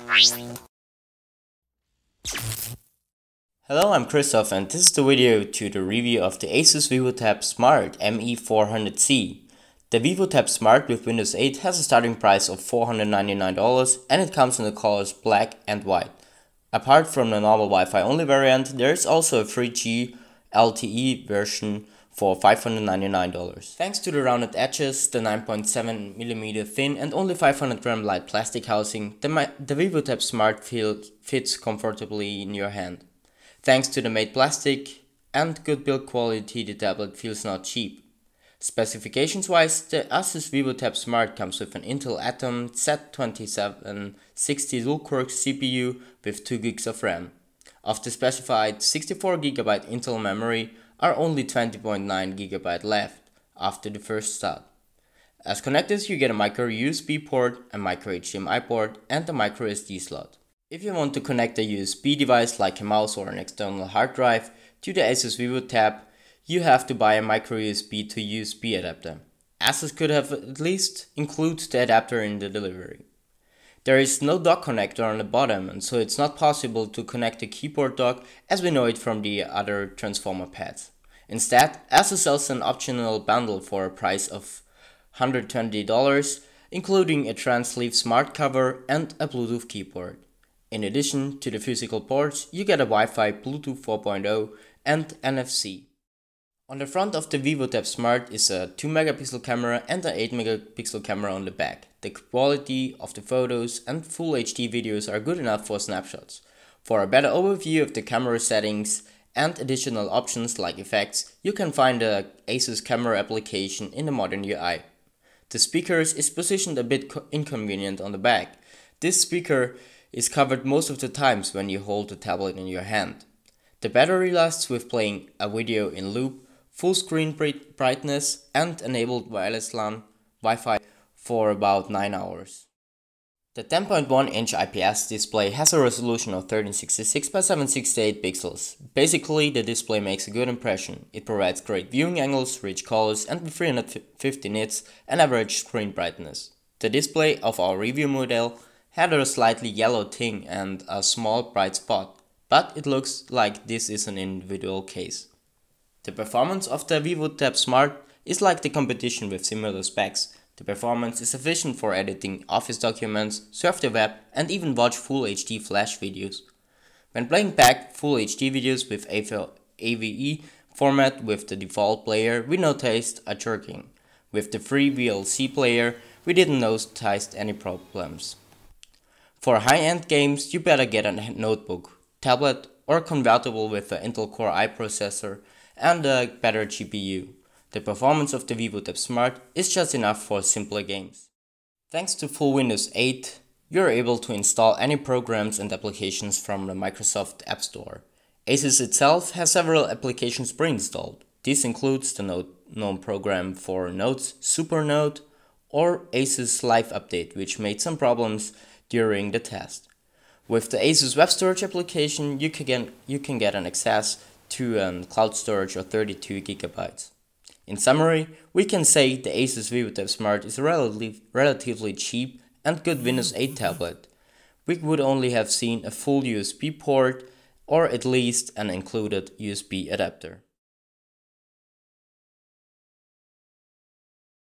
Hello, I'm Christoph and this is the video to the review of the Asus VivoTab Smart ME400C. The VivoTab Smart with Windows 8 has a starting price of $499 and it comes in the colors black and white. Apart from the normal Wi-Fi only variant, there is also a 3G LTE version for $599. Thanks to the rounded edges, the 9.7mm thin and only 500g light plastic housing, the VivoTab Smart fits comfortably in your hand. Thanks to the matte plastic and good build quality, the tablet feels not cheap. Specifications wise, the Asus VivoTab Smart comes with an Intel Atom Z2760 dual-core CPU with 2GB of RAM. Of the specified 64GB Intel memory are only 20.9GB left after the first start. As connectors you get a micro USB port, a micro HDMI port and a micro SD slot. If you want to connect a USB device like a mouse or an external hard drive to the Asus VivoTab, you have to buy a micro USB to USB adapter. Asus could have at least included the adapter in the delivery. There is no dock connector on the bottom, and so it's not possible to connect a keyboard dock as we know it from the other transformer pads. Instead, Asus sells an optional bundle for a price of $120, including a trans-sleeve smart cover and a Bluetooth keyboard. In addition to the physical ports, you get a Wi-Fi, Bluetooth 4.0 and NFC. On the front of the VivoTab Smart is a 2MP camera and an 8MP camera on the back. The quality of the photos and Full HD videos are good enough for snapshots. For a better overview of the camera settings and additional options like effects, you can find the Asus camera application in the modern UI. The speakers is positioned a bit inconvenient on the back. This speaker is covered most of the times when you hold the tablet in your hand. The battery lasts with playing a video in loop, full screen brightness and enabled wireless LAN Wi-Fi for about 9 hours. The 10.1-inch IPS display has a resolution of 1366 by 768 pixels. Basically, the display makes a good impression. It provides great viewing angles, rich colors and with 350 nits and average screen brightness. The display of our review model had a slightly yellow tint and a small bright spot, but it looks like this is an individual case. The performance of the VivoTab Smart is like the competition with similar specs. The performance is sufficient for editing office documents, surf the web and even watch Full HD Flash videos. When playing back Full HD videos with AVE format with the default player, we noticed a jerking. With the free VLC player, we didn't notice any problems. For high-end games, you better get a notebook, tablet or convertible with an Intel Core i processor and a better GPU. The performance of the VivoTab Smart is just enough for simpler games. Thanks to full Windows 8, you're able to install any programs and applications from the Microsoft App Store. Asus itself has several applications pre-installed. This includes the GNOME program for Notes, SuperNote, or Asus Live Update, which made some problems during the test. With the Asus Web Storage application, you can get an access to a cloud storage of 32GB. In summary, we can say the Asus VivoTab Smart is a relatively cheap and good Windows 8 tablet. We would only have seen a full USB port or at least an included USB adapter.